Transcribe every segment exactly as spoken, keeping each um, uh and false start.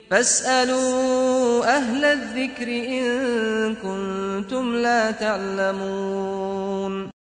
فاسألوا أهل الذكر إن كنتم لا تعلمون.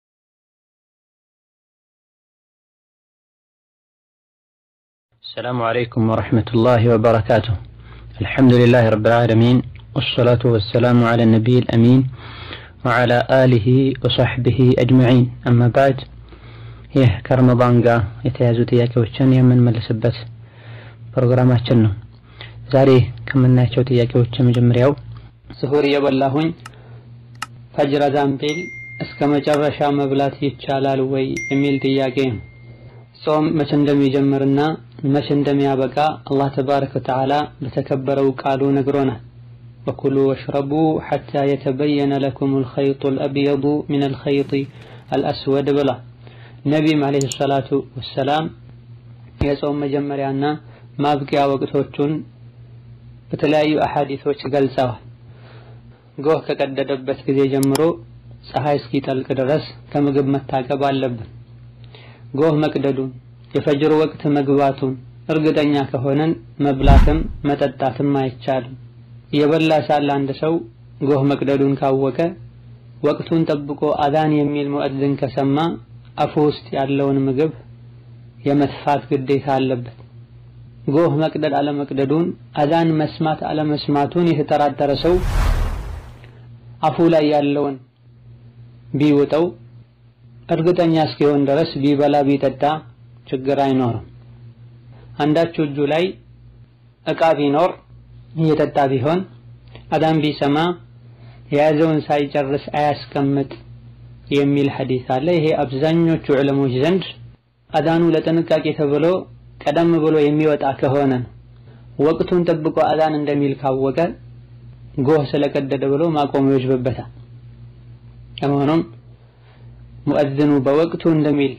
السلام عليكم ورحمة الله وبركاته. الحمد لله رب العالمين، والصلاة والسلام على النبي الأمين وعلى آله وصحبه أجمعين. أما بعد، ይህ ከረመዳን ጋር የተያዙ ጥያቄዎችን የምንመልስበት ፕሮግራማችን ነው። ዛሬ ከምናያቸው ጥያቄዎች የመጀመሪያው ስሁር የበላሁኝ ፈጅር አዛን ቢል እስከ መጨረሻ መብላት ይቻላል ወይ የሚል ጥያቄ ነው። ጾም መቼ እንደሚጀምርና መቼ እንደሚያበቃ አላህ ተባረከ ወተዓላ በተከበረው ቃሉ ነግሮናል። ወኩሉ ወሽረቡ ሐታ የተበየነ ለኩም الخيط الأبيض من الخيط الأسود ብላ ነቢይም አለይሂ ሰላቱ ወሰላም የጾም መጀመሪያና ማብቂያ ወቅቶቹን በተለያዩ አሐዲሶች ገልጸዋል። ጎህ ከቀደደበት ጊዜ ጀምሮ ፀሐይ እስኪጠልቅ ድረስ ከምግብ መታቀብ አለብን። ጎህ መቅደዱን የፈጅር ወቅት መግባቱን እርግጠኛ ከሆነን መብላትም መጠጣትም አይቻልም። የበላ ሳለ አንድ ሰው ጎህ መቅደዱን ካወቀ ወቅቱን ጠብቆ አዛን የሚል ሙእዝን ከሰማ አፉ ውስጥ ያለውን ምግብ የመትፋት ግዴታ አለበት። ጎህ መቅደድ አለመቅደዱን አዛን መስማት አለመስማቱን የተጠራጠረ ሰው አፉ ላይ ያለውን ቢወጣው እርግጠኛ እስኪሆን ድረስ ቢበላ ቢጠጣ ችግር አይኖርም። አንዳችሁ እጁ ላይ ዕቃ ቢኖር እየጠጣ ቢሆን አዛን ቢሰማ የያዘውን ሳይጨርስ አያስቀምጥ የሚል ሐዲስ አለ። ይሄ አብዛኞቹ ዑለሞች ዘንድ አዛኑ ለጥንቃቄ ተብሎ ቀደም ብሎ የሚወጣ ከሆነ ወቅቱን ጠብቆ አዛን እንደሚል ካወቀ ጎህ ስለቀደደ ብሎ ማቆም ይወጅብበታል። ከመሆኑም ሙእዝኑ በወቅቱ እንደሚል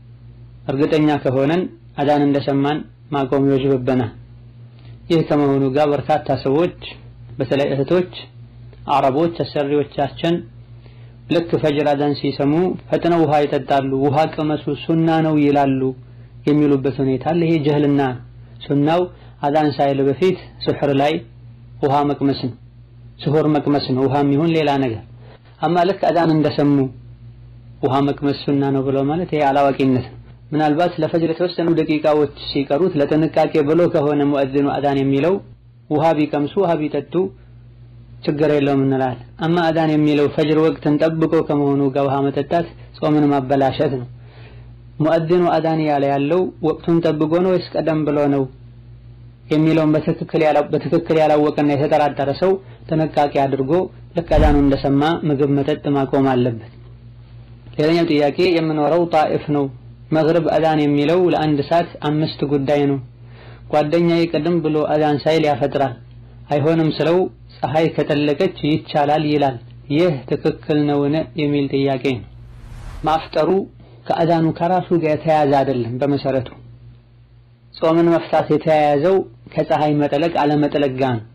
እርግጠኛ ከሆነን አዛን እንደሰማን ማቆም ይወጅብብናል። ይህ ከመሆኑ ጋር በርካታ ሰዎች በተለይ እህቶች አረቦች አሰሪዎቻችን ልክ ፈጅር አዛን ሲሰሙ ፈጥነው ውሃ ይጠጣሉ። ውሃ ቅመሱ ሱና ነው ይላሉ የሚሉበት ሁኔታ አለ። ይሄ ጀህልና ሱናው አዛን ሳይል በፊት ሱህር ላይ ውሃ መቅመስ ነው፣ ሱሁር መቅመስ ነው፣ ውሃም ይሁን ሌላ ነገር። አማ ልክ አዛን እንደሰሙ ውሃ መቅመስ ሱና ነው ብለው ማለት ይሄ አላዋቂነት ነው። ምናልባት ለፈጅር የተወሰኑ ደቂቃዎች ሲቀሩት ለጥንቃቄ ብሎ ከሆነ ሙእዝኑ አዛን የሚለው ውሃ ቢቀምሱ ውሃ ቢጠጡ ችግር የለውም እንላለን። አማ አዛን የሚለው ፈጅር ወቅትን ጠብቆ ከመሆኑ ጋር ውሃ መጠጣት ጾምን ማበላሸት ነው። ሙእዝኑ አዛን ያለ ያለው ወቅቱን ጠብቆ ነው ወይስ ቀደም ብሎ ነው የሚለውን በትክክል ያለው በትክክል ያላወቀና የተጠራጠረ ሰው ጥንቃቄ አድርጎ ልክ አዛኑ እንደሰማ ምግብ መጠጥ ማቆም አለበት። ሌላኛው ጥያቄ የምኖረው ጣኢፍ ነው። መግሪብ አዛን የሚለው ለአንድ ሰዓት አምስት ጉዳይ ነው። ጓደኛዬ ቀደም ብሎ አዛን ሳይል ያፈጥራል። አይሆንም ስለው ፀሐይ ከጠለቀች ይቻላል ይላል። ይህ ትክክል ነውን የሚል ጥያቄ ነው። ማፍጠሩ ከአዛኑ ከራሱ ጋር የተያያዘ አይደለም። በመሰረቱ ጾምን መፍታት የተያያዘው ከፀሐይ መጥለቅ አለመጥለቅ ጋር ነው።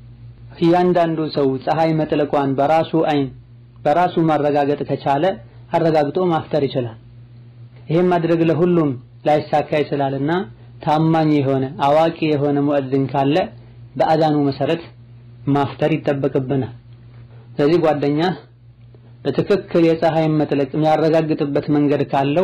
እያንዳንዱ ሰው ፀሐይ መጥለቋን በራሱ አይን በራሱ ማረጋገጥ ከቻለ አረጋግጦ ማፍጠር ይችላል። ይሄን ማድረግ ለሁሉም ላይሳካ ይችላልና ታማኝ የሆነ አዋቂ የሆነ ሙእዝን ካለ በአዛኑ መሰረት ማፍጠር ይጠበቅብናል። ስለዚህ ጓደኛ በትክክል የፀሐይ መጥለቅ የሚያረጋግጥበት መንገድ ካለው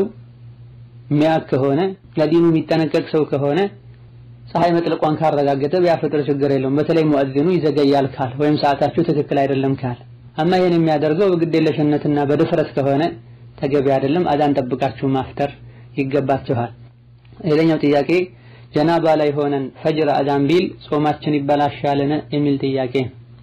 ሚያክ ከሆነ ለዲኑ የሚጠነቀቅ ሰው ከሆነ ፀሐይ መጥለቋን ካረጋገጠ ቢያፈጥር ችግር የለውም። በተለይ ሙእዝኑ ይዘገያል ካለ ወይም ሰዓታችሁ ትክክል አይደለም ካለ። አማ ይሄን የሚያደርገው በግዴለሽነትና በድፍረት ከሆነ ተገቢ አይደለም። አዛን ጠብቃችሁ ማፍጠር ይገባችኋል። ሌላኛው ጥያቄ ጀናባ ላይ ሆነን ፈጅር አዛን ቢል ጾማችን ይበላሻልን የሚል ጥያቄ።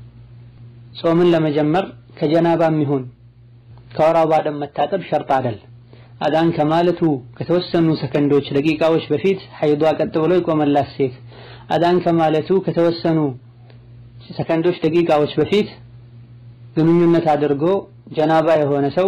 ጾምን ለመጀመር ከጀናባም ይሁን ከወር አበባ ደም መታጠብ ሸርጥ አይደል። አዛን ከማለቱ ከተወሰኑ ሰከንዶች ደቂቃዎች በፊት ሐይዷ ቀጥ ብሎ ይቆመላት ሴት አዛን ከማለቱ ከተወሰኑ ሰከንዶች ደቂቃዎች በፊት ግንኙነት አድርጎ ጀናባ የሆነ ሰው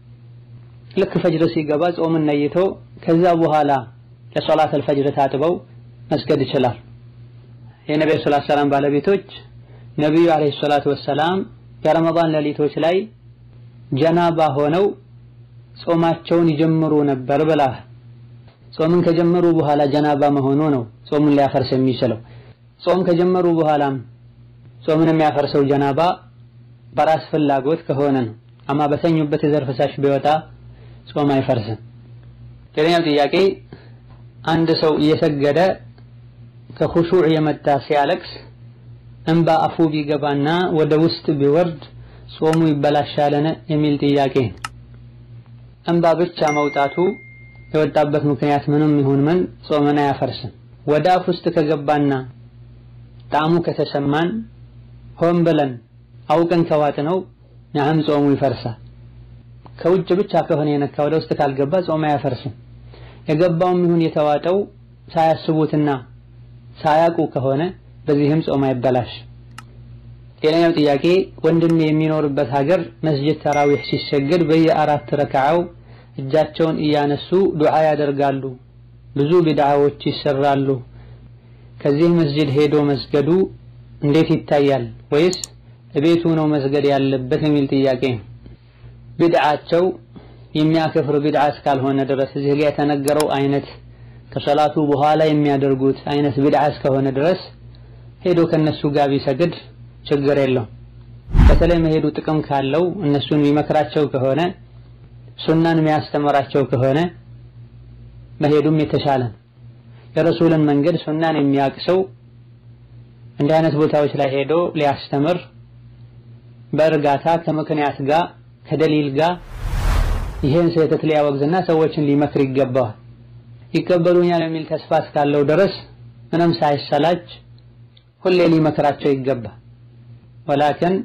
ልክ ፈጅር ሲገባ ጾምን ነይቶ ከዛ በኋላ ለሶላት አልፈጅር ታጥበው መስገድ ይችላል። የነብዩ ሰለላሁ ዐለይሂ ወሰለም ባለቤቶች ነብዩ አለይሂ ሰላቱ ወሰላም የረመዳን ሌሊቶች ላይ ጀናባ ሆነው ጾማቸውን ይጀምሩ ነበር ብላ ጾምን ከጀመሩ በኋላ ጀናባ መሆኑ ነው ጾሙን ሊያፈርስ የሚችለው። ጾም ከጀመሩ በኋላም ጾምን የሚያፈርሰው ጀናባ በራስ ፍላጎት ከሆነ ነው። አማ በተኙበት የዘር ፈሳሽ ቢወጣ ጾም አይፈርስም። ሌላኛው ጥያቄ አንድ ሰው እየሰገደ ከኹሹዕ የመጣ ሲያለቅስ እንባ አፉ ቢገባና ወደ ውስጥ ቢወርድ ጾሙ ይበላሻልን የሚል ጥያቄ። እንባ ብቻ መውጣቱ የወጣበት ምክንያት ምንም ይሁን ምን ጾምን አያፈርስም። ወደ አፍ ውስጥ ከገባና ጣዕሙ ከተሰማን ሆን ብለን አውቀን ከዋጥነው ያህም ጾሙ ይፈርሳል። ከውጭ ብቻ ከሆነ የነካ ወደ ውስጥ ካልገባ ጾም አያፈርስም። የገባውም ይሁን የተዋጠው ሳያስቡትና ሳያውቁ ከሆነ በዚህም ጾም አይበላሽ። ሌላኛው ጥያቄ ወንድም የሚኖርበት ሀገር መስጂድ ተራዊህ ሲሰገድ በየአራት ረካዓው እጃቸውን እያነሱ ዱዓ ያደርጋሉ። ብዙ ቢድዓዎች ይሰራሉ። ከዚህ መስጂድ ሄዶ መስገዱ እንዴት ይታያል ወይስ ቤቱ ነው መስገድ ያለበት የሚል ጥያቄ። ቢድዓቸው የሚያከፍር ቢድዓ እስካልሆነ ድረስ እዚህ ጋር የተነገረው አይነት ከሰላቱ በኋላ የሚያደርጉት አይነት ቢድዓ እስከሆነ ድረስ ሄዶ ከነሱ ጋር ቢሰግድ ችግር የለውም። በተለይ መሄዱ ጥቅም ካለው እነሱን የሚመክራቸው ከሆነ ሱናን የሚያስተምራቸው ከሆነ መሄዱም የተሻለ ነው። የረሱልን መንገድ ሱናን የሚያቅሰው እንዲህ አይነት ቦታዎች ላይ ሄዶ ሊያስተምር በእርጋታ ከምክንያት ጋር ከደሊል ጋር ይሄን ስህተት ሊያወግዝና ሰዎችን ሊመክር ይገባዋል። ይቀበሉኛል የሚል ተስፋ እስካለው ድረስ ምንም ሳይሰላች ሁሌ ሊመክራቸው ይገባል። ወላኪን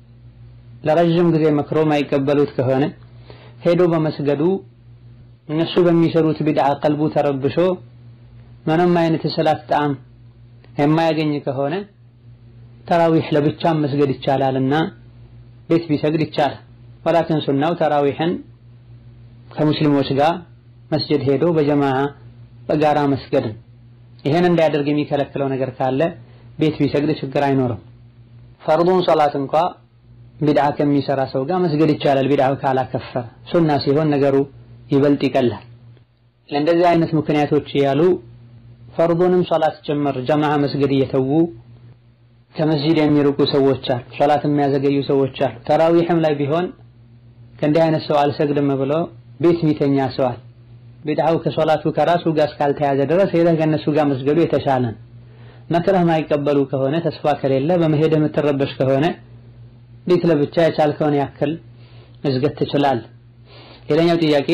ለረጅም ጊዜ መክሮ ማይቀበሉት ከሆነ ሄዶ በመስገዱ እነሱ በሚሰሩት ቢድዓ ቀልቡ ተረብሾ ምንም አይነት ሰላት ጣዕም የማያገኝ ከሆነ ተራዊህ ለብቻ መስገድ ይቻላልና ቤት ቢሰግድ ይቻላል። ወላኪን ሱናው ተራዊህን ከሙስሊሞች ጋር መስጂድ ሄዶ በጀማዓ በጋራ መስገድ። ይሄን እንዳያደርግ የሚከለክለው ነገር ካለ ቤት ቢሰግድ ችግር አይኖርም። ፈርዱን ሶላት እንኳን ቢድዓ ከሚሰራ ሰው ጋር መስገድ ይቻላል ቢድዓው ካላከፈረ። ሱና ሲሆን ነገሩ ይበልጥ ይቀላል። ለእንደዚህ አይነት ምክንያቶች ያሉ ፈርዱንም ሶላት ጭምር ጀማዓ መስገድ እየተዉ ከመስጂድ የሚርቁ ሰዎች አሉ። ሶላት የሚያዘገዩ ሰዎች አሉ። ተራዊህም ላይ ቢሆን ከእንዲህ አይነት ሰው አልሰግድም ብሎ ቤት ሚተኛ ሰው አለ። ቢድዓው ከሶላቱ ከራሱ ጋር እስካልተያዘ ድረስ ሄደህ ከነሱ ጋር መስገዱ የተሻለ ነው። መክረህ ማይቀበሉ ከሆነ ተስፋ ከሌለ በመሄድ የምትረበሽ ከሆነ ቤት ለብቻ የቻልከውን ያክል መስገድ ትችላለህ። ሌላኛው ጥያቄ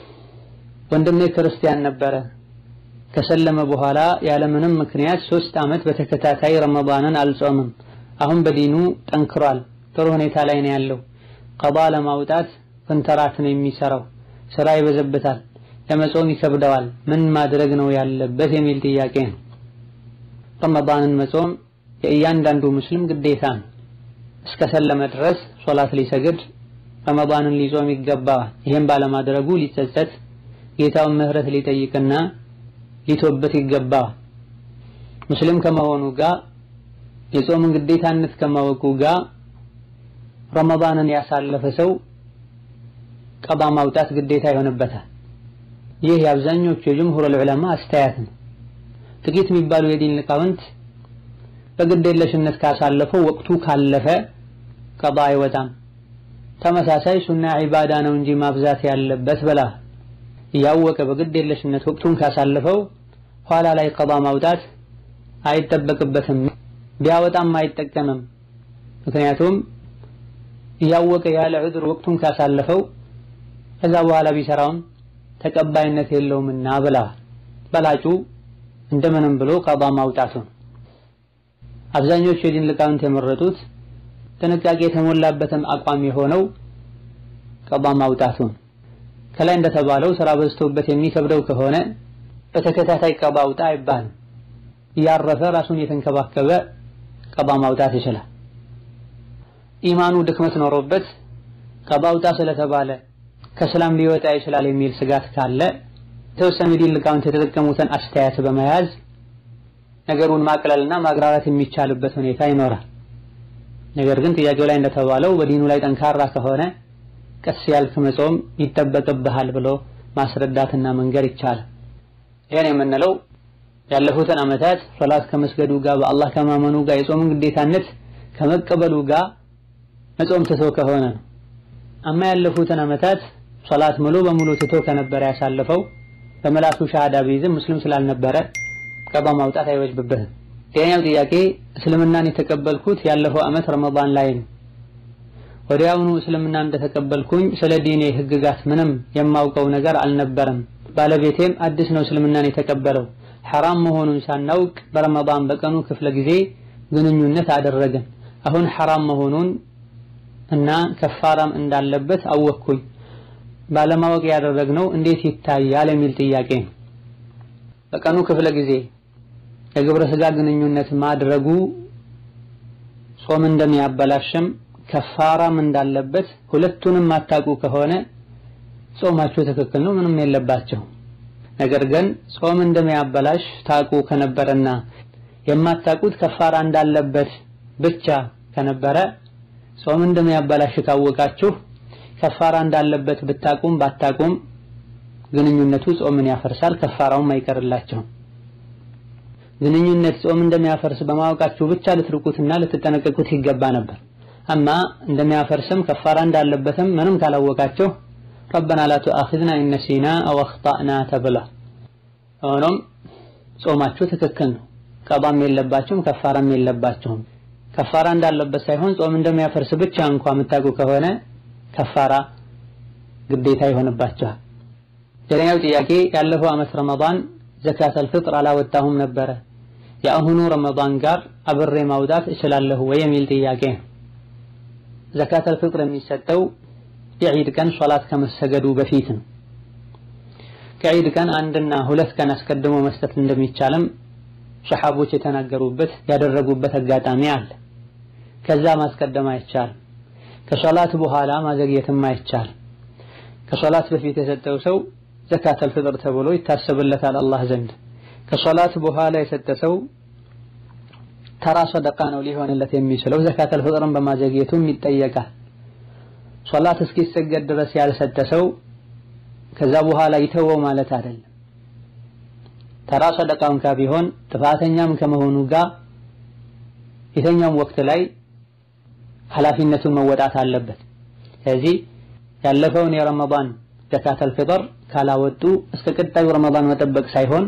ወንድሜ ክርስቲያን ነበረ ከሰለመ በኋላ ያለምንም ምክንያት ሶስት አመት በተከታታይ ረመዳንን አልጾምም። አሁን በዲኑ ጠንክሯል፣ ጥሩ ሁኔታ ላይ ነው ያለው። ቀባ ለማውጣት ኮንትራት ነው የሚሰራው፣ ስራ ይበዘበታል፣ ለመጾም ይከብደዋል። ምን ማድረግ ነው ያለበት የሚል ጥያቄ ነው። ረመዳንን መጾም የእያንዳንዱ ሙስሊም ግዴታ ነው። እስከ ሰለመ ድረስ ሶላት ሊሰግድ ረመዳንን ሊጾም ይገባዋል። ይሄን ባለማድረጉ ሊጸጸት ጌታውን ምህረት ሊጠይቅና ሊተውበት ይገባዋል። ሙስሊም ከመሆኑ ጋር የጾምን ግዴታነት ከማወቁ ጋር ረመዳንን ያሳለፈ ሰው ቀባ ማውጣት ግዴታ ይሆንበታል። ይህ የአብዛኞቹ የጅምሁር ዑለማ አስተያየት ነው። ጥቂት የሚባሉ የዲን ሊቃውንት በግዴለሽነት ካሳለፈው ወቅቱ ካለፈ ቀባ አይወጣም፣ ተመሳሳይ ሱና ዒባዳ ነው እንጂ ማብዛት ያለበት ብላ ያወቀ በግዴለሽነት ወቅቱን ካሳለፈው ኋላ ላይ ቀባ ማውጣት አይጠበቅበትም፣ ቢያወጣም አይጠቀምም። ምክንያቱም ያወቀ ያለ ዑድር ወቅቱን ካሳለፈው ከዛ በኋላ ቢሰራውም ተቀባይነት የለውምና ብላ በላጩ እንደምንም ብሎ ቀባ ማውጣቱ። አብዛኞቹ የዲን ሊቃውንት የመረጡት ጥንቃቄ የተሞላበትም አቋም የሆነው ቀባ ማውጣቱ። ከላይ እንደተባለው ስራ በዝቶበት የሚከብደው ከሆነ በተከታታይ ቀባ አውጣ አይባልም። ያረፈ ራሱን የተንከባከበ ቀባ ማውጣት ይችላል። ኢማኑ ድክመት ኖሮበት ቀባ አውጣ ስለተባለ ከሰላም ሊወጣ ይችላል የሚል ስጋት ካለ ተወሰኑ የዲን ሊቃውንት የተጠቀሙትን አስተያየት በመያዝ ነገሩን ማቅለልና ማግራራት የሚቻልበት ሁኔታ ይኖራል። ነገር ግን ጥያቄው ላይ እንደተባለው በዲኑ ላይ ጠንካራ ከሆነ ቀስ ያልክ መጾም ይጠበቅብሃል ብሎ ማስረዳትና መንገር ይቻላል። ይሄን የምንለው ያለፉትን አመታት ሶላት ከመስገዱ ጋር በአላህ ከማመኑ ጋር የጾምን ግዴታነት ከመቀበሉ ጋር መጾም ትቶ ከሆነ ነው። አማ ያለፉትን አመታት ሶላት ሙሉ በሙሉ ትቶ ከነበረ ያሳለፈው በመላሱ ሻሃዳ ቢይዝም ሙስሊም ስላልነበረ ቀባ ማውጣት አይወጅብበትም። ሌላኛው ጥያቄ እስልምናን የተቀበልኩት ያለፈው አመት ረመዳን ላይ ነው። ወዲያውኑ እስልምናን እንደተቀበልኩኝ ስለ ዲኔ ህግጋት ምንም የማውቀው ነገር አልነበረም። ባለቤቴም አዲስ ነው እስልምናን የተቀበለው። ሐራም መሆኑን ሳናውቅ በረመዳን በቀኑ ክፍለ ጊዜ ግንኙነት አደረገን። አሁን ሐራም መሆኑን እና ከፋራም እንዳለበት አወቅኩኝ። ባለማወቅ ያደረግነው እንዴት ይታያል የሚል ጥያቄ ነው። በቀኑ ክፍለ ጊዜ የግብረ ስጋ ግንኙነት ማድረጉ ጾም እንደሚያበላሽም ከፋራም እንዳለበት ሁለቱንም ማታቁ ከሆነ ጾማችሁ ትክክል ነው፣ ምንም የለባችሁ። ነገር ግን ጾም እንደሚያበላሽ ታቁ ከነበረና የማታቁት ከፋራ እንዳለበት ብቻ ከነበረ ጾም እንደሚያበላሽ ካወቃችሁ ከፋራ እንዳለበት ብታቁም ባታቁም ግንኙነቱ ጾምን ያፈርሳል፣ ከፋራውም አይቀርላችሁም። ግንኙነት ጾም እንደሚያፈርስ በማወቃችሁ ብቻ ልትርቁትና ልትጠነቀቁት ይገባ ነበር። አማ እንደሚያፈርስም ከፋራ እንዳለበትም ምንም ካላወቃችሁ ረበና ላ ተአኺዝና ኢን ነሲና አው አኽጣእና ተብላ ሆኖም ጾማችሁ ትክክል ነው፣ ቀባም የለባችሁም ከፋራም የለባችሁም። ከፋራ እንዳለበት ሳይሆን ጾም እንደሚያፈርስ ብቻ እንኳን የምታውቁ ከሆነ ከፋራ ግዴታ ይሆንባችኋል። ሌላኛው ጥያቄ ያለፈው አመት ረመዳን ዘካተል ፍጥር አላወጣሁም ነበረ፣ የአሁኑ ረመዳን ጋር አብሬ ማውጣት እችላለሁ ወይ የሚል ጥያቄ ነው። ዘካተል ፍጥር የሚሰጠው የዒድ ቀን ሶላት ከመሰገዱ በፊት ነው። ከዒድ ቀን አንድና ሁለት ቀን አስቀድሞ መስጠት እንደሚቻልም ሱሐቦች የተናገሩበት ያደረጉበት አጋጣሚ አለ። ከዛ ማስቀደም አይቻልም። ከሶላት በኋላ ማዘግየትም አይቻልም። ከሶላት በፊት የሰጠው ሰው ዘካተል ፍጥር ተብሎ ይታሰብለታል አላህ ዘንድ። ከሶላት በኋላ የሰጠ ሰው ተራ ሰደቃ ነው ሊሆንለት የሚችለው፣ ዘካተል ፍጥርን በማዘግየቱም ይጠየቃል። ሶላት እስኪሰገድ ድረስ ያልሰጠ ሰው ከዛ በኋላ ይተወው ማለት አይደለም። ተራ ሰደቃውን ቢሆን ጥፋተኛም ከመሆኑ ጋር የተኛውም ወቅት ላይ ኃላፊነቱን መወጣት አለበት። ስለዚህ ያለፈውን የረመዳን ዘካተል ፍጥር ካላወጡ እስከ ቀጣዩ ረመዳን መጠበቅ ሳይሆን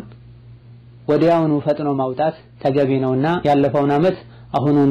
ወዲያውኑ ፈጥኖ ማውጣት ተገቢ ነውና ያለፈውን አመት አሁኑኑ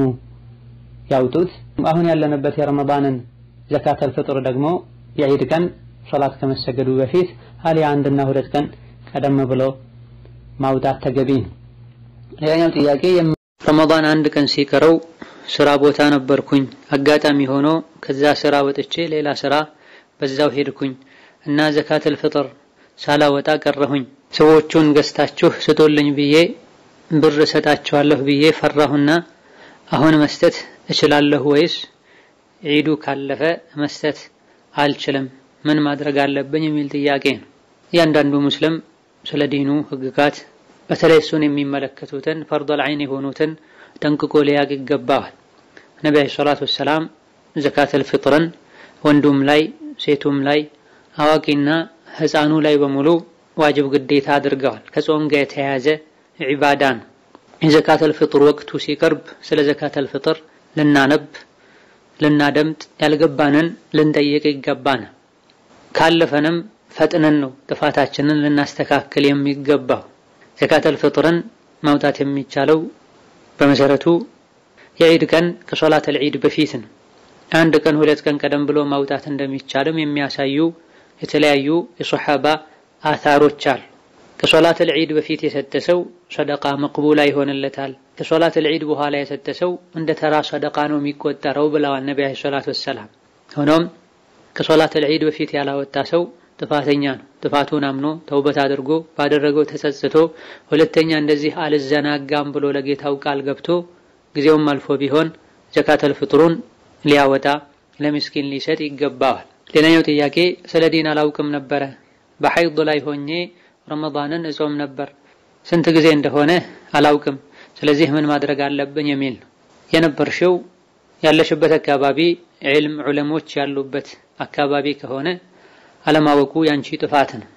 ያውጡት። አሁን ያለንበት የረመዳንን ዘካተል ፍጥር ደግሞ የዒድ ቀን ሶላት ከመሰገዱ በፊት አሊያ አንድና ሁለት ቀን ቀደም ብሎ ማውጣት ተገቢ ነው። ሌላኛው ጥያቄ ረመዳን አንድ ቀን ሲቀረው ስራ ቦታ ነበርኩኝ። አጋጣሚ ሆኖ ከዛ ስራ ወጥቼ ሌላ ስራ በዛው ሄድኩኝ እና ዘካተል ፍጥር ሳላወጣ ቀረሁኝ። ሰዎቹን ገዝታችሁ ስጦልኝ ብዬ ብር ሰጣቸዋለሁ ብዬ ፈራሁና አሁን መስጠት እችላለሁ ወይስ ዒዱ ካለፈ መስጠት አልችልም? ምን ማድረግ አለብኝ የሚል ጥያቄ ነው። እያንዳንዱ ሙስሊም ስለ ዲኑ ህግጋት በተለይ እሱን የሚመለከቱትን ፈርዶል ዐይን የሆኑትን ጠንቅቆ ሊያቅ ይገባዋል። ነብዩ ሰለላሁ ዐለይሂ ወሰለም ዘካተል ፍጥርን ወንዱም ላይ ሴቱም ላይ አዋቂና ህፃኑ ላይ በሙሉ ዋጅብ ግዴታ አድርገዋል። ከጾም ጋር የተያያዘ ዒባዳ ነው። የዘካተል ፍጥር ወቅቱ ሲቀርብ ስለ ዘካተል ፍጥር ልናነብ ልናደምጥ ያልገባንን ልንጠይቅ ይገባናል። ካለፈንም ፈጥነን ነው ጥፋታችንን ልናስተካክል የሚገባው። ዘካተል ፍጥርን ማውጣት የሚቻለው በመሰረቱ የዒድ ቀን ከሶላተል ዒድ በፊት ነው። አንድ ቀን ሁለት ቀን ቀደም ብሎ ማውጣት እንደሚቻልም የሚያሳዩ የተለያዩ የሱሐባ አታሮች አሉ። ከሶላተል ዒድ በፊት የሰጠ ሰው ሰደቃ መቅቡላ ይሆንለታል። ከሶላተል ዒድ በኋላ የሰጠ ሰው እንደ ተራ ሰደቃ ነው የሚቆጠረው ብለዋል ነብዩ ሰለላሁ ዐለይሂ ወሰለም። ሆኖም ከሶላተል ዒድ በፊት ያላወጣ ሰው ጥፋተኛ ነው። ጥፋቱን አምኖ ተውበት አድርጎ ባደረገው ተጸጽቶ ሁለተኛ እንደዚህ አልዘናጋም ብሎ ለጌታው ቃል ገብቶ ጊዜውም አልፎ ቢሆን ዘካተል ፍጥሩን ሊያወጣ ለምስኪን ሊሰጥ ይገባዋል። ሌላኛው ጥያቄ ስለ ዲን አላውቅም ነበረ፣ በሐይድ ላይ ሆኜ ረመዳንን እጾም ነበር፣ ስንት ጊዜ እንደሆነ አላውቅም፣ ስለዚህ ምን ማድረግ አለብኝ የሚል ነው። የነበርሽው ያለሽበት አካባቢ ዒልም ዑለሞች ያሉበት አካባቢ ከሆነ አለማወቁ ያንቺ ጥፋት ነው።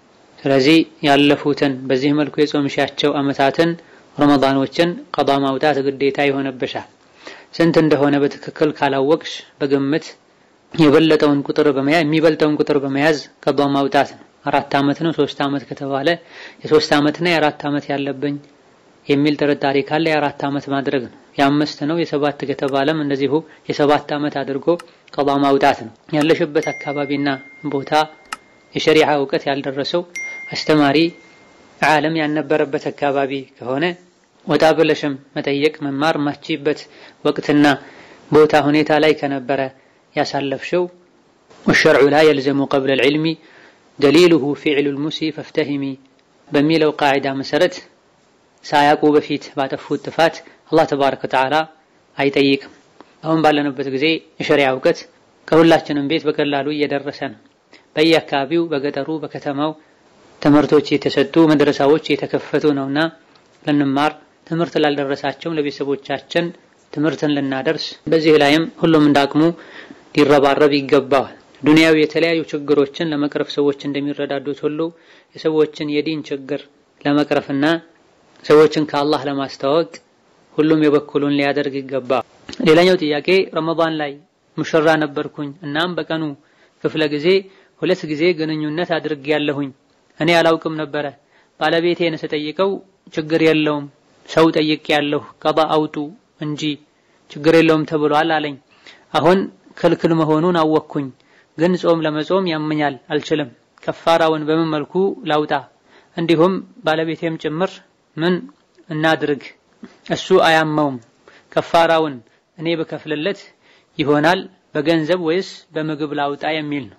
ስለዚህ ያለፉትን በዚህ መልኩ የጾምሻቸው አመታትን ረመዳኖችን ቀዳ ማውጣት ግዴታ ይሆንብሻል። ስንት እንደሆነ በትክክል ካላወቅሽ በግምት የበለጠውን ቁጥር በመያዝ የሚበልጠውን ቁጥር በመያዝ ቀዳ ማውጣት ነው። አራት አመት ነው ሶስት አመት ከተባለ የሶስት አመትና የአራት አመት ያለብኝ የሚል ጥርጣሬ ካለ የአራት አመት ማድረግ ነው። የአምስት ነው የሰባት ከተባለም እንደዚሁ የሰባት አመት አድርጎ ቀዳ ማውጣት ነው። ያለሽበት አካባቢና ቦታ የሸሪዓ ዕውቀት ያልደረሰው አስተማሪ ዓለም ያልነበረበት አካባቢ ከሆነ ወጣ ብለሽም መጠየቅ መማር ማቺበት ወቅትና ቦታ ሁኔታ ላይ ከነበረ ያሳለፍሽው والشرع لا يلزم قبل العلم دليله فعل المسي فافتهمي በሚለው ቃዒዳ መሰረት ሳያውቁ በፊት ባጠፉት ጥፋት አላህ ተባረከ ወተዓላ አይጠይቅም። አሁን ባለንበት ጊዜ የሸሪዓ ዕውቀት ከሁላችንም ቤት በቀላሉ እየደረሰ ነው። በየአካባቢው በገጠሩ በከተማው ትምህርቶች የተሰጡ መድረሳዎች የተከፈቱ ነውና ለንማር ትምህርት ላልደረሳቸው ለቤተሰቦቻችን ትምህርትን ልናደርስ በዚህ ላይም ሁሉም እንዳቅሙ ሊረባረብ ይገባል። ዱንያዊ የተለያዩ ችግሮችን ለመቅረፍ ሰዎች እንደሚረዳዱት ሁሉ የሰዎችን የዲን ችግር ለመቅረፍና ሰዎችን ከአላህ ለማስተዋወቅ ሁሉም የበኩሉን ሊያደርግ ይገባል። ሌላኛው ጥያቄ ረመዳን ላይ ሙሽራ ነበርኩኝ እናም በቀኑ ክፍለ ጊዜ ሁለት ጊዜ ግንኙነት አድርጌያለሁኝ። እኔ አላውቅም ነበር። ባለቤቴን ስጠይቀው ችግር የለውም ሰው ጠይቄያለሁ ቀዳ አውጡ እንጂ ችግር የለውም ተብሏል አለኝ። አሁን ክልክል መሆኑን አወቅኩኝ፣ ግን ጾም ለመጾም ያመኛል አልችልም። ከፋራውን በምን መልኩ ላውጣ? እንዲሁም ባለቤቴም ጭምር ምን እናድርግ? እሱ አያመውም። ከፋራውን እኔ በከፍልለት ይሆናል በገንዘብ ወይስ በምግብ ላውጣ የሚል ነው።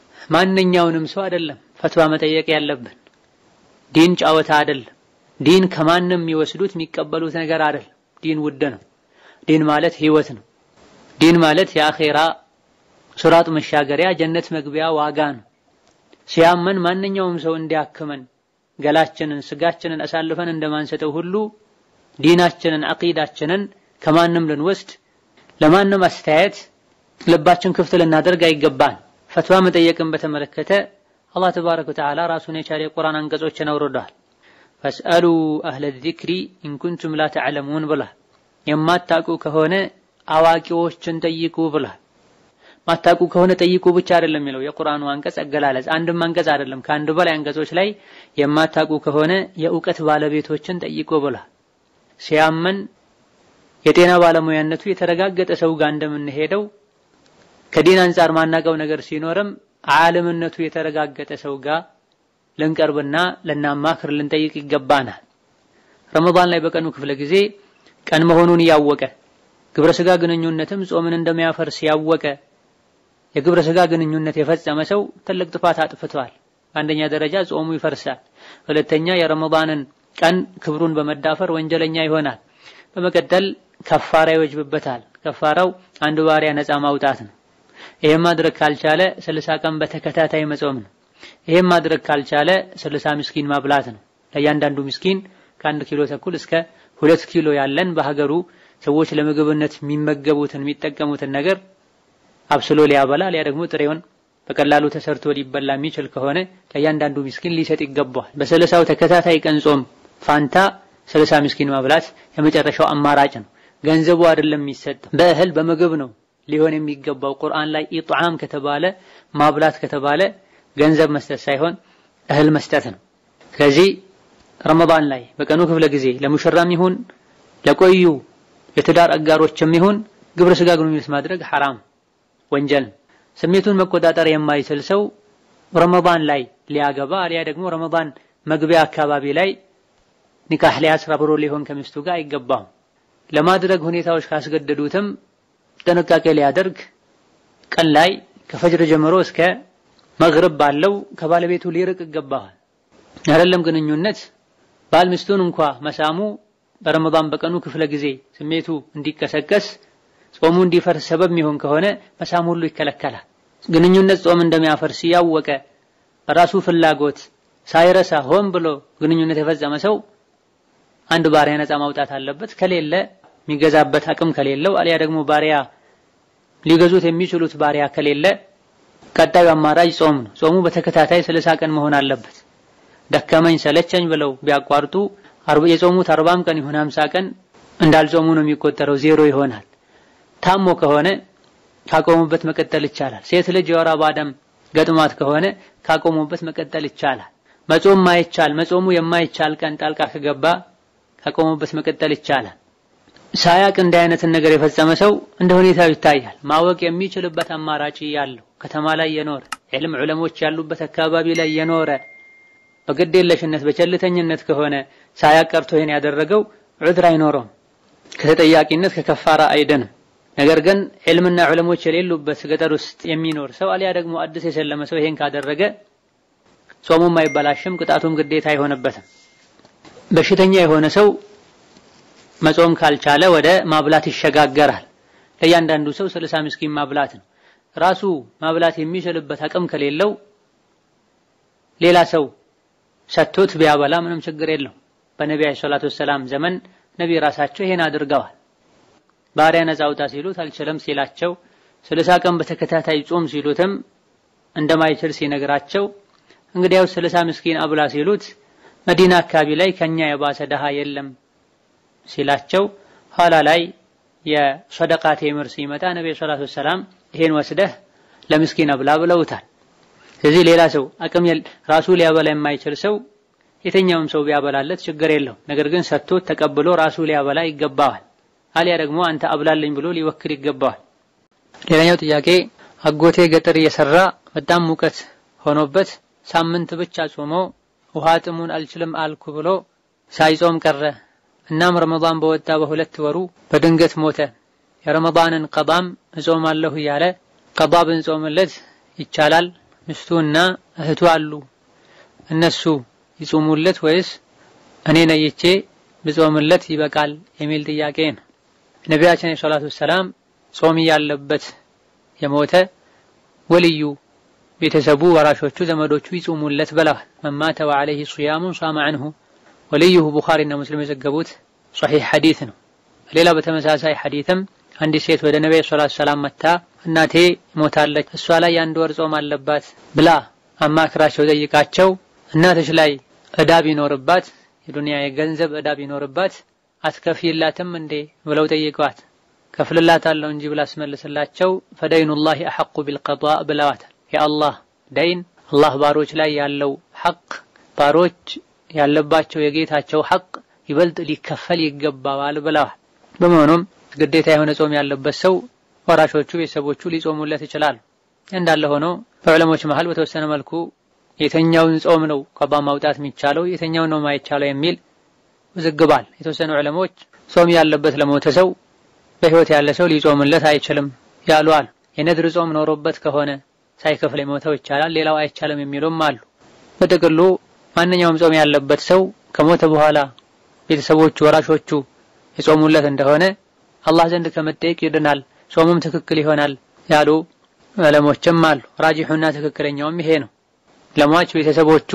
ማንኛውንም ሰው አይደለም ፈትዋ መጠየቅ ያለብን። ዲን ጫወታ አይደለም። ዲን ከማንም የሚወስዱት የሚቀበሉት ነገር አይደለም። ዲን ውድ ነው። ዲን ማለት ህይወት ነው። ዲን ማለት የአኺራ ሱራጥ መሻገሪያ ጀነት መግቢያ ዋጋ ነው። ሲያመን ማንኛውም ሰው እንዲያክመን ገላችንን ስጋችንን አሳልፈን እንደማንሰጠው ሁሉ ዲናችንን አቂዳችንን ከማንም ልንወስድ ለማንም አስተያየት ልባችን ክፍት ልናደርግ አይገባን። ፈትዋ መጠየቅን በተመለከተ አላህ ተባረከ ወተዓላ ራሱን የቻለ የቁርአን አንቀጾችን አውርዷል። ፈስአሉ አህለ ዚክሪ ኢን ኩንቱም ላ ተዕለሙን ብላ የማታውቁ ከሆነ አዋቂዎችን ጠይቁ ብላ ማታውቁ ከሆነ ጠይቁ ብቻ አይደለም የሚለው የቁርአኑ አንቀጽ አገላለጽ አንድም አንቀጽ አይደለም ከአንድ በላይ አንቀጾች ላይ የማታውቁ ከሆነ የእውቀት ባለቤቶችን ጠይቁ ብላ ሲያመን የጤና ባለሙያነቱ የተረጋገጠ ሰው ጋር እንደምንሄደው ከዲን አንፃር ማናቀው ነገር ሲኖርም ዓለምነቱ የተረጋገጠ ሰው ጋር ልንቀርብና ለናማክር ልንጠይቅ ይገባናል። ረመዳን ላይ በቀኑ ክፍለ ጊዜ ቀን መሆኑን ያወቀ ግብረ ስጋ ግንኙነትም ጾምን እንደሚያፈርስ ያወቀ የግብረ ስጋ ግንኙነት የፈጸመ ሰው ትልቅ ጥፋት አጥፍቷል። አንደኛ ደረጃ ጾሙ ይፈርሳል። ሁለተኛ የረመዳንን ቀን ክብሩን በመዳፈር ወንጀለኛ ይሆናል። በመቀጠል ከፋራ ይወጅብበታል። ከፋራው አንድ ባሪያ ነፃ ማውጣት ነው። ይሄን ማድረግ ካልቻለ ስልሳ ቀን በተከታታይ መጾም ነው። ይሄን ማድረግ ካልቻለ ስልሳ ምስኪን ማብላት ነው። ለእያንዳንዱ ምስኪን ከአንድ ኪሎ ተኩል እስከ ሁለት ኪሎ ያለን በሀገሩ ሰዎች ለምግብነት የሚመገቡትን የሚጠቀሙትን ነገር አብስሎ ሊያበላ ሊያ ደግሞ ጥሬውን በቀላሉ ተሰርቶ ሊበላ የሚችል ከሆነ ለእያንዳንዱ ምስኪን ሊሰጥ ይገባዋል። በሰላሳው ተከታታይ ቀን ጾም ፋንታ ስልሳ ምስኪን ማብላት የመጨረሻው አማራጭ ነው። ገንዘቡ አይደለም የሚሰጥ በእህል በምግብ ነው ሊሆን የሚገባው። ቁርአን ላይ ኢጥዓም ከተባለ ማብላት ከተባለ ገንዘብ መስጠት ሳይሆን እህል መስጠት ነው። ስለዚህ ረመዳን ላይ በቀኑ ክፍለ ጊዜ ለሙሽራም ይሁን ለቆዩ የትዳር አጋሮችም ይሁን ግብረ ስጋ ግንኙነት ማድረግ ሐራም ወንጀል። ስሜቱን መቆጣጠር የማይችል ሰው ረመዳን ላይ ሊያገባ አሊያ ደግሞ ረመዳን መግቢያ አካባቢ ላይ ኒካህ ሊያስር አብሮ ሊሆን ከሚስቱ ጋር አይገባም። ለማድረግ ሁኔታዎች ካስገደዱትም ጥንቃቄ ሊያደርግ ቀን ላይ ከፈጅር ጀምሮ እስከ መግሪብ ባለው ከባለቤቱ ሊርቅ ይገባል። አይደለም ግንኙነት ባል ሚስቱን እንኳን መሳሙ በረመዳን በቀኑ ክፍለ ጊዜ ስሜቱ እንዲቀሰቀስ ጾሙ እንዲፈርስ ሰበብ የሚሆን ከሆነ መሳሙ ሁሉ ይከለከላል። ግንኙነት ጾም እንደሚያፈርስ ያወቀ ራሱ ፍላጎት ሳይረሳ ሆን ብሎ ግንኙነት የፈጸመ ሰው አንድ ባሪያ ነፃ ማውጣት አለበት። ከሌለ የሚገዛበት አቅም ከሌለው አሊያ ደግሞ ባሪያ ሊገዙት የሚችሉት ባሪያ ከሌለ ቀጣዩ አማራጭ ጾም ነው። ጾሙ በተከታታይ ስልሳ ቀን መሆን አለበት። ደከመኝ ሰለቸኝ ብለው ቢያቋርጡ የጾሙት አርባም ቀን ይሁን ሃምሳ ቀን እንዳልጾሙ ነው የሚቆጠረው፣ ዜሮ ይሆናል። ታሞ ከሆነ ካቆሙበት መቀጠል ይቻላል። ሴት ልጅ የወር አበባ ደም ገጥሟት ከሆነ ካቆሙበት መቀጠል ይቻላል። መጾም ማይቻል መጾሙ የማይቻል ቀን ጣልቃ ከገባ ካቆሙበት መቀጠል ይቻላል። ሳያቅ እንደ አይነትን ነገር የፈጸመ ሰው እንደ ሁኔታው ይታያል። ማወቅ የሚችልበት አማራጭ ያለው ከተማ ላይ የኖረ ዕልም ዑለሞች ያሉበት አካባቢ ላይ የኖረ በግዴለሽነት በቸልተኝነት ከሆነ ሳያቅ ቀርቶ ይሄን ያደረገው ዑድር አይኖረውም፣ ከተጠያቂነት ከከፋራ አይደንም። ነገር ግን ዕልምና ዑለሞች የሌሉበት ገጠር ውስጥ የሚኖር ሰው አልያ ደግሞ አዲስ የሰለመ ሰው ይሄን ካደረገ ጾሙም አይበላሽም፣ ቅጣቱም ግዴታ አይሆንበትም። በሽተኛ የሆነ ሰው መጾም ካልቻለ ወደ ማብላት ይሸጋገራል። ለእያንዳንዱ ሰው ስልሳ ምስኪን ማብላት ነው። ራሱ ማብላት የሚችልበት አቅም ከሌለው ሌላ ሰው ሰጥቶት ቢያበላ ምንም ችግር የለው። በነብዩ ሰለላሁ ዐለይሂ ወሰለም ዘመን ነብይ ራሳቸው ይሄን አድርገዋል። ባሪያ ነፃ አውጣ ሲሉት አልችልም ሲላቸው፣ ስልሳ ቀን በተከታታይ ጾም ሲሉትም እንደማይችል ሲነግራቸው እንግዲያው ስልሳ ምስኪን አብላ ሲሉት መዲና አካባቢ ላይ ከኛ የባሰ ደሃ የለም ሲላቸው ኋላ ላይ የሰደቃ ቴምር ሲመጣ ነብዩ ሰለላሁ ዐለይሂ ወሰለም ይሄን ወስደህ ለምስኪን አብላ ብለውታል። ስለዚህ ሌላ ሰው አቅም ራሱ ሊያበላ የማይችል ሰው የተኛውም ሰው ቢያበላለት ችግር የለው። ነገር ግን ሰጥቶት ተቀብሎ ራሱ ሊያበላ ይገባዋል። አልያ ደግሞ አንተ አብላልኝ ብሎ ሊወክል ይገባዋል። ሌላኛው ጥያቄ አጎቴ ገጠር እየሰራ በጣም ሙቀት ሆኖበት ሳምንት ብቻ ጾሞ ውሃ ጥሙን አልችልም አልኩ ብሎ ሳይጾም ቀረ። እናም ረመዳን በወጣ በሁለት ወሩ በድንገት ሞተ። የረመዳንን ቀዳም እጾማለሁ ያለ ቀዳ ብንጾምለት ይቻላል? ሚስቱና እህቱ አሉ፣ እነሱ ይጾሙለት ወይስ እኔ ነይቼ ብጾምለት ይበቃል የሚል ጥያቄ ነው። ነብያችን ሰለላሁ ዐለይሂ ወሰለም ጾም ያለበት የሞተ ወልዩ ቤተሰቡ ወራሾቹ ዘመዶቹ ይጾሙለት ብለዋል። መማተ ወዐለይሂ ሱያሙን ሷመ ዐንሁ ወልዩሁ ቡኻሪና ሙስሊም የዘገቡት ሷሂህ ሐዲስ ነው። ሌላ በተመሳሳይ ሐዲስም አንዲት ሴት ወደ ነብዩ ሰለላሁ ዐለይሂ ወሰለም መጣ እናቴ ሞታለች እሷ ላይ አንድ ወር ጾም አለባት ብላ አማክራቸው ጠይቃቸው እናትሽ ላይ እዳ ቢኖርባት የዱንያ የገንዘብ እዳ ቢኖርባት አትከፊላትም እንዴ ብለው ጠይቀዋት ከፍልላታለሁ እንጂ ብላ አስመልስላቸው ፈደይኑላሂ አሐቁ ቢልቀዳእ ብለዋት የአላህ ደይን አላህ ባሮች ላይ ያለው ሐቅ ባሮች ያለባቸው የጌታቸው ሐቅ ይበልጥ ሊከፈል ይገባዋል ብለዋል። በመሆኑም ግዴታ የሆነ ጾም ያለበት ሰው ወራሾቹ ቤተሰቦቹ ሊጾሙለት ይችላል። እንዳለ ሆኖ በዑለሞች መሃል በተወሰነ መልኩ የተኛውን ጾም ነው ቀባ ማውጣት የሚቻለው የተኛውን ነው ማይቻለው የሚል ውዝግባል። የተወሰኑ ዑለሞች ጾም ያለበት ለሞተ ሰው በህይወት ያለ ሰው ሊጾምለት አይችልም ያሉ አሉ። የነድር ጾም ኖሮበት ከሆነ ሳይከፍል የሞተው ይቻላል፣ ሌላው አይቻልም የሚሉም አሉ። በጥቅሉ ማንኛውም ጾም ያለበት ሰው ከሞተ በኋላ ቤተሰቦቹ ወራሾቹ የጾሙለት እንደሆነ አላህ ዘንድ ከመጠየቅ ይድናል፣ ጾሙም ትክክል ይሆናል ያሉ ዑለሞችም አሉ። ራጂሑና ትክክለኛውም ይሄ ነው። ለሟች ቤተሰቦቹ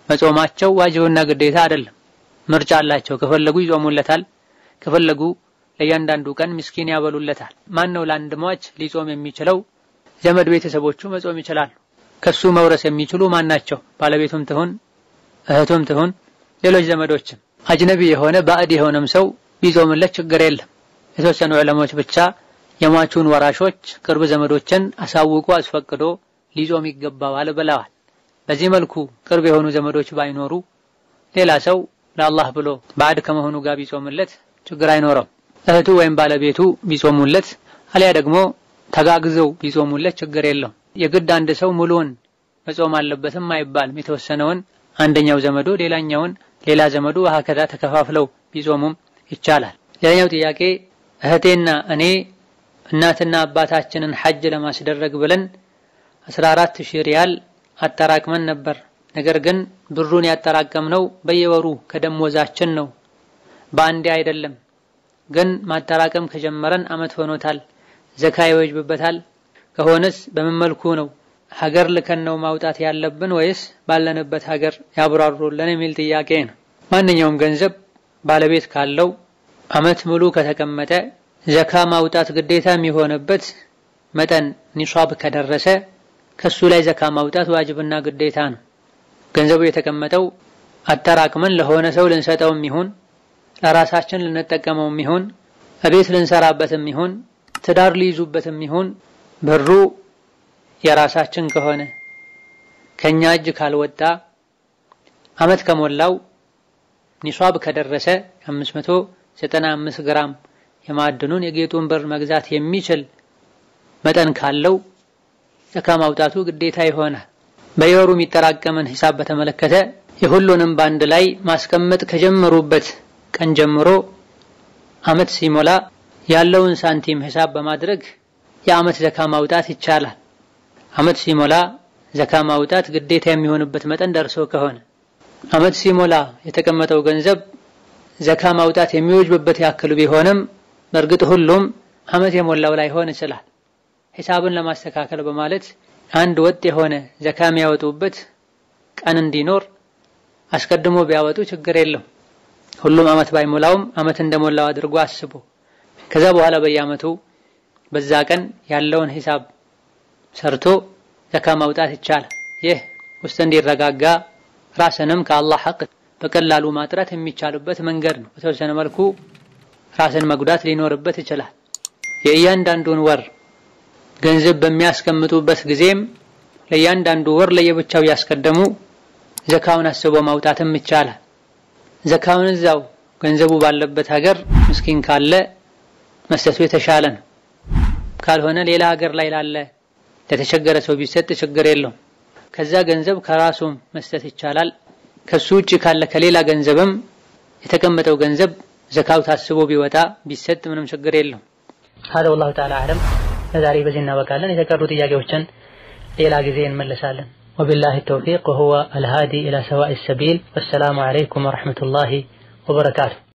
መጾማቸው ዋጅብና ግዴታ አይደለም፣ ምርጫ አላቸው። ከፈለጉ ይጾሙለታል፣ ከፈለጉ ለእያንዳንዱ ቀን ምስኪን ያበሉለታል። ማን ነው ለአንድ ሟች ሊጾም የሚችለው? ዘመድ ቤተሰቦቹ መጾም ይችላሉ። ከሱ መውረስ የሚችሉ ማን ናቸው? ባለቤቱም ትሁን እህቱም ትሁን ሌሎች ዘመዶችም። አጅነቢ የሆነ ባዕድ የሆነም ሰው ቢጾምለት ችግር የለም። የተወሰኑ ዑለሞች ብቻ የሟቹን ወራሾች ቅርብ ዘመዶችን አሳውቆ አስፈቅዶ ሊጾም ይገባዋል ብለዋል። በዚህ መልኩ ቅርብ የሆኑ ዘመዶች ባይኖሩ ሌላ ሰው ለአላህ ብሎ ባዕድ ከመሆኑ ጋር ቢጾምለት ችግር አይኖረው። እህቱ ወይም ባለቤቱ ቢጾሙለት አልያ ደግሞ ተጋግዘው ቢጾሙለት ችግር የለው። የግድ አንድ ሰው ሙሉውን መጾም አለበትም አይባልም። የተወሰነውን አንደኛው ዘመዱ ሌላኛውን ሌላ ዘመዱ ወሃከዛ ተከፋፍለው ቢጾሙም ይቻላል። ሌላኛው ጥያቄ እህቴና እኔ እናትና አባታችንን ሐጅ ለማስደረግ ብለን አስራ አራት ሺህ ሪያል አጠራቅመን ነበር። ነገር ግን ብሩን ያጠራቀምነው በየወሩ ከደሞዛችን ነው፣ በአንዴ አይደለም። ግን ማጠራቀም ከጀመረን አመት ሆኖታል። ዘካ ይወጅብበታል ከሆነስ በምን መልኩ ነው? ሀገር ልከን ነው ማውጣት ያለብን ወይስ ባለንበት ሀገር ያብራሩልን የሚል ጥያቄ ነው። ማንኛውም ገንዘብ ባለቤት ካለው አመት ሙሉ ከተቀመጠ ዘካ ማውጣት ግዴታ የሚሆንበት መጠን ኒሷብ ከደረሰ ከሱ ላይ ዘካ ማውጣት ዋጅብና ግዴታ ነው። ገንዘቡ የተቀመጠው አጠራቅመን ለሆነ ሰው ልንሰጠውም ይሁን ለራሳችን ልንጠቀመውም ይሁን እቤት ልንሰራበትም ይሁን ትዳር ሊይዙበትም ይሁን ብሩ የራሳችን ከሆነ ከኛ እጅ ካልወጣ አመት ከሞላው ኒሷብ ከደረሰ አምስት መቶ ዘጠና አምስት ግራም የማዕድኑን የጌጡን ብር መግዛት የሚችል መጠን ካለው ዘካ ማውጣቱ ግዴታ ይሆናል። በየወሩ የሚጠራቀመን ሂሳብ በተመለከተ የሁሉንም ባንድ ላይ ማስቀመጥ ከጀመሩበት ቀን ጀምሮ አመት ሲሞላ ያለውን ሳንቲም ሂሳብ በማድረግ የአመት ዘካ ማውጣት ይቻላል። አመት ሲሞላ ዘካ ማውጣት ግዴታ የሚሆንበት መጠን ደርሶ ከሆነ አመት ሲሞላ የተቀመጠው ገንዘብ ዘካ ማውጣት የሚወጅብበት ያክል ቢሆንም በእርግጥ ሁሉም አመት የሞላው ላይ ሆነ ይችላል። ሂሳብን ለማስተካከል በማለት አንድ ወጥ የሆነ ዘካ የሚያወጡበት ቀን እንዲኖር አስቀድሞ ቢያወጡ ችግር የለም። ሁሉም አመት ባይሞላውም አመት እንደሞላው አድርጎ አስቦ ከዛ በኋላ በየአመቱ በዛ ቀን ያለውን ሂሳብ ሰርቶ ዘካ ማውጣት ይቻላል። ይህ ውስጥ እንዲረጋጋ ራስንም ከአላህ ሐቅ በቀላሉ ማጥራት የሚቻልበት መንገድ ነው። በተወሰነ መልኩ ራስን መጉዳት ሊኖርበት ይችላል። የእያንዳንዱን ወር ገንዘብ በሚያስቀምጡበት ጊዜም ለእያንዳንዱ ወር ለየብቻው ያስቀደሙ ዘካውን አስቦ ማውጣትም ይቻላል። ዘካውን እዛው ገንዘቡ ባለበት ሀገር ምስኪን ካለ መስጠቱ የተሻለ ነው። ካልሆነ ሌላ ሀገር ላይ ላለ ለተቸገረ ሰው ቢሰጥ ችግር የለውም። ከዛ ገንዘብ ከራሱም መስጠት ይቻላል። ከሱ ውጪ ካለ ከሌላ ገንዘብም የተቀመጠው ገንዘብ ዘካው ታስቦ ቢወጣ ቢሰጥ ምንም ችግር የለውም። هذا والله تعالى اعلم። ለዛሬ በዚህ እናበቃለን። የተቀሩ ጥያቄዎችን ሌላ ጊዜ እንመለሳለን። وبالله التوفيق وهو الهادي إلى سواء السبيل والسلام عليكم ورحمة الله وبركاته.